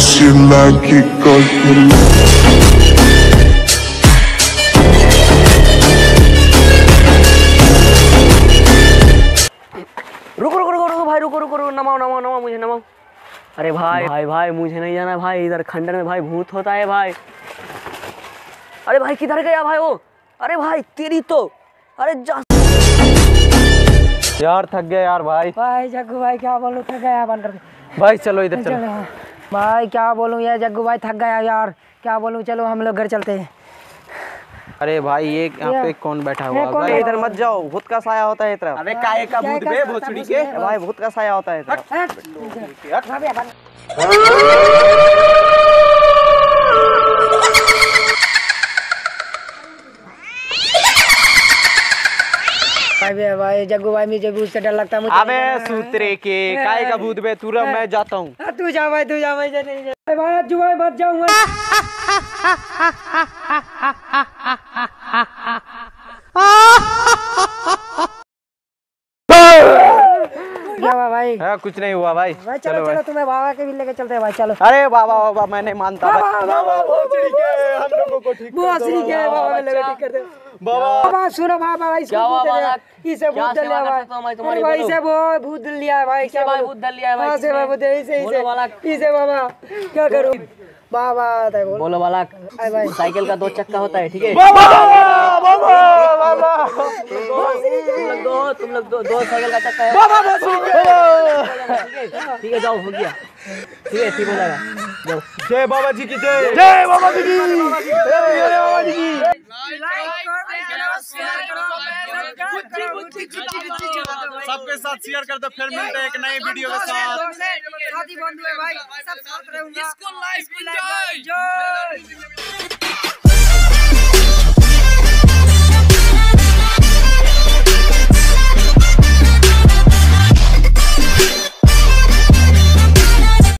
she like it 'cause you रुको रुको रुको रुको भाई, रुको रुको रुको, नमाओ नमाओ नमाओ, मुझे नमाओ। अरे भाई भाई भाई मुझे नहीं जाना भाई, इधर खंडर में भाई भूत होता है भाई। अरे भाई किधर गया भाई वो? अरे भाई तेरी तो, अरे जा यार थक गया यार भाई। भाई जग्गू भाई क्या बोलूं, थक गया बंद कर दे भाई चलो इधर चलो। भाई क्या बोलूं यार, जग्गू भाई थक गया यार, क्या बोलूं, चलो हम लोग घर चलते हैं। अरे भाई ये यहाँ पे कौन बैठा हुआ है? भाई इधर मत जाओ, भूत का साया होता है इधर। अबे काहे का भूत बे भोसड़ी के? भाई भूत का साया होता है इधर। भाई जग्गू भाई मुझे भूत से डर लगता है मुझे। अबे सूत्रे के काहे का भूत बे? तू रह, मैं जाता हूँ। तू जा भाई, तू जा भाई, भाई अज्जू भाई मत जाऊंगा। क्या हुआ भाई? हाँ कुछ नहीं हुआ भाई। भाई चलो चलो तुम्हें बाबा के भी लेके चलते हैं भाई, चलो। अरे बाबा बाबा मैं नहीं मानता। हम लोगों को ठीक कर दे। बाबा सुनो बाबा, इसे भूत दल लिया भाई, इसे वो भूत दल लिया है भाई। क्या भाई भूत दल लिया है भाई? इसे बाबा क्या करूं बाबा? बोलो बालक, साइकिल का 2 चक्का होता है, ठीक है? तुम लोग दो साइकिल का चक्का है, ठीक है? जाओ, हो गया, ठीक है, ठीक हो जाएगा, जाओ। जय बाबा जी की जय, जय बाबा जी की, जय बाबा जी की। सबके साथ शेयर कर दो, फिर मिलते हैं एक नई वीडियो के साथ। साथी बंधु है भाई, सब साथ रहूंगा। इसको लाइक